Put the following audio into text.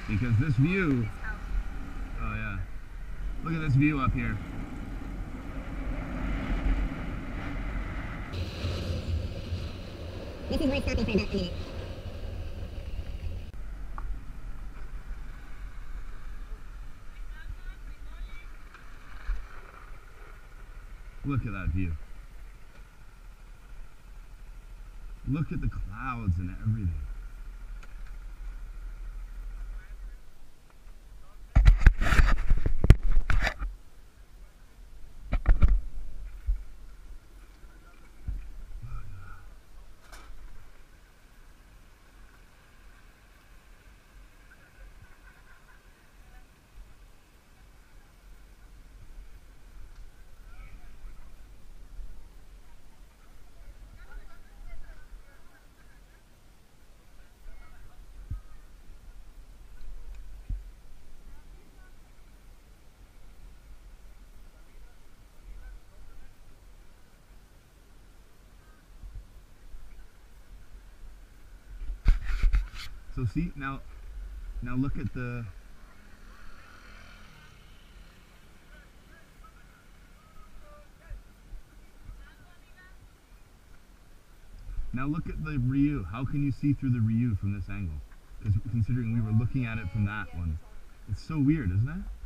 Because this view, oh yeah, look at this view up here. This is worth stopping for about a minute. Look at that view. Look at the clouds and everything. So see, now look at the, now look at the Ryu. How can you see through the Ryu from this angle? Because considering we were looking at it from that one. It's so weird, isn't it?